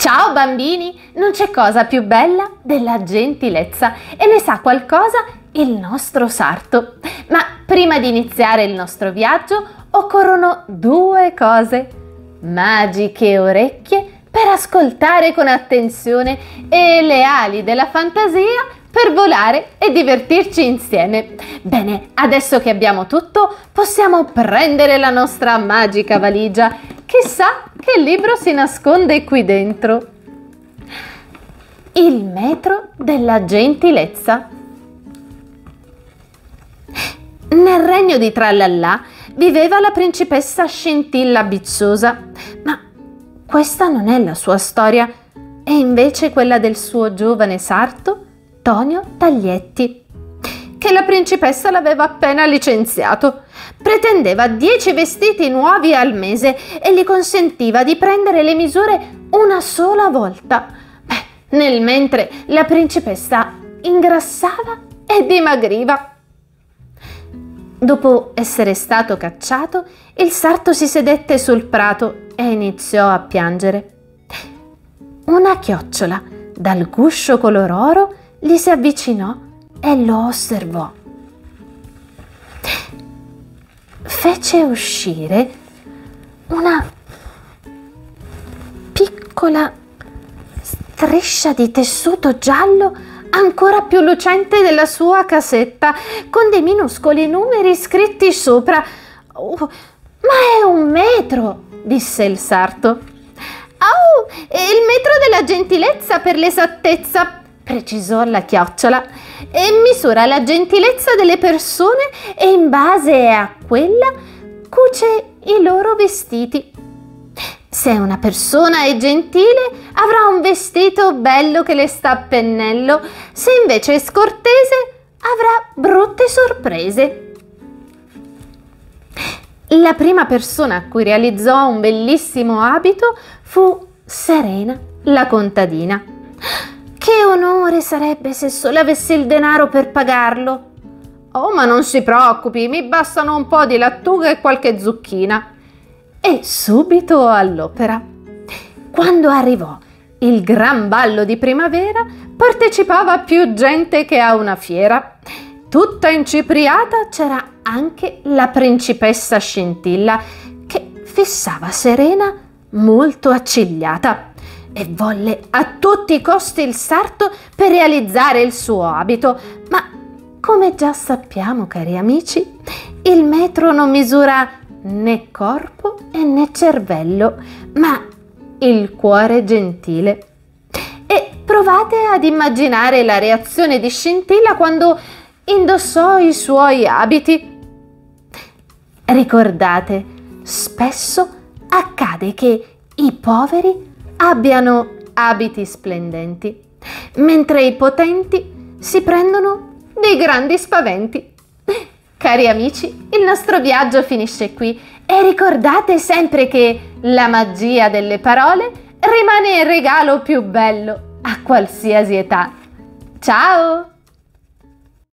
Ciao bambini, non c'è cosa più bella della gentilezza e ne sa qualcosa il nostro sarto. Ma prima di iniziare il nostro viaggio occorrono due cose: magiche orecchie per ascoltare con attenzione e le ali della fantasia per volare e divertirci insieme. Bene, adesso che abbiamo tutto, possiamo prendere la nostra magica valigia. Chissà che libro si nasconde qui dentro. Il metro della gentilezza. Nel regno di Tralallà viveva la principessa Scintilla Bizzosa, ma questa non è la sua storia, è invece quella del suo giovane sarto Tonio Taglietti, che la principessa l'aveva appena licenziato. Pretendeva 10 vestiti nuovi al mese e gli consentiva di prendere le misure una sola volta. Nel mentre la principessa ingrassava e dimagriva. Dopo essere stato cacciato, il sarto si sedette sul prato e iniziò a piangere. Una chiocciola dal guscio color oro gli si avvicinò e lo osservò. Fece uscire una piccola striscia di tessuto giallo ancora più lucente della sua casetta, con dei minuscoli numeri scritti sopra. Ma è 1 metro, disse il sarto. Oh, è il metro della gentilezza per l'esattezza, precisò la chiocciola, e misura la gentilezza delle persone e in base a quella cuce i loro vestiti. Se una persona è gentile, avrà un vestito bello che le sta a pennello. Se invece è scortese, avrà brutte sorprese. La prima persona a cui realizzò un bellissimo abito fu Serena, la contadina. Che onore sarebbe se solo avessi il denaro per pagarlo. Oh, ma non si preoccupi, mi bastano un po' di lattuga e qualche zucchina. E subito all'opera. Quando arrivò il gran ballo di primavera, partecipava più gente che a una fiera. Tutta incipriata c'era anche la principessa Scintilla, che fissava Serena molto accigliata e volle a tutti i costi il sarto per realizzare il suo abito. Ma come già sappiamo, cari amici, il metro non misura né corpo e né cervello, ma il cuore gentile. E provate ad immaginare la reazione di Scintilla quando indossò i suoi abiti. Ricordate, spesso accade che i poveri abbiano abiti splendenti, mentre i potenti si prendono dei grandi spaventi. Cari amici, il nostro viaggio finisce qui e ricordate sempre che la magia delle parole rimane il regalo più bello a qualsiasi età. Ciao!